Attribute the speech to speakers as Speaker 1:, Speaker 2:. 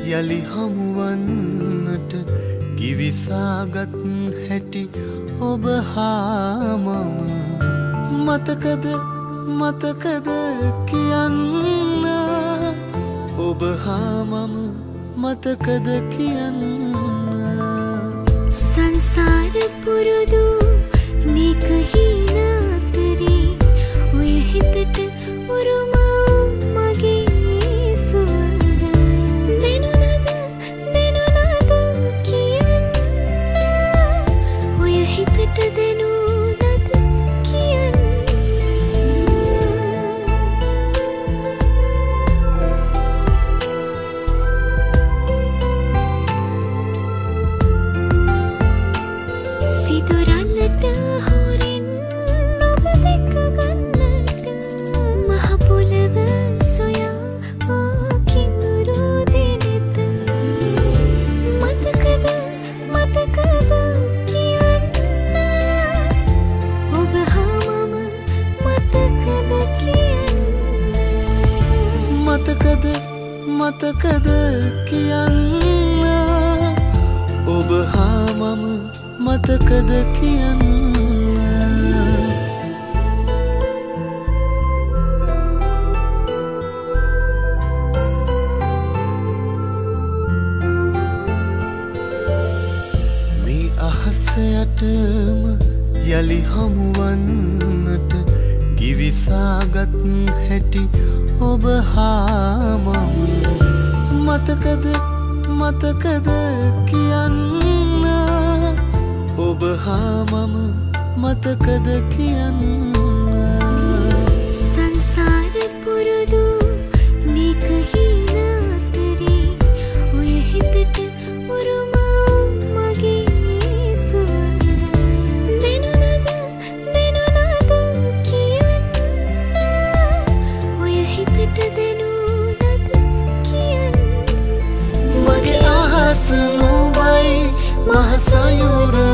Speaker 1: යලි හමුවන්නට කිවිසාගත් හැටි ඔබ හා මම මතකද කියන්න ඔබ හා මම මතකද කියන්න
Speaker 2: සංසාර පුරුදු මේක හින අතරේ ඔය හිතට උරුම මගේ සුවඳ දෙනුනද කියන්න ඔය හිතට දෙනුනද කියන්න සිදුරල්ලට හොරින් ඔබ දැක ගන්නට මහ පොළව සොයා කිඳුරු දිනෙත මතකද කියන්න ඔබ හා මම මතකද කියන්න
Speaker 1: මතකද කියන්න ඔබ හා මම මතකද කියන්න මේ අහස යටම යලි හමුවන්නට කිවිසාගත් හැටි ඔබ හා මම මතකද කියන්න ඔබ හා මම මතකද කියන්න
Speaker 2: සංසාර පුරුදු මේක හින අතරේ ඔය හිතට උරුම මගේ සුවඳ දෙනුනද කියන්න ඔය හිතට දෙනුනද කියන්න
Speaker 1: මගේ අහස නුඹයි මහ සයුර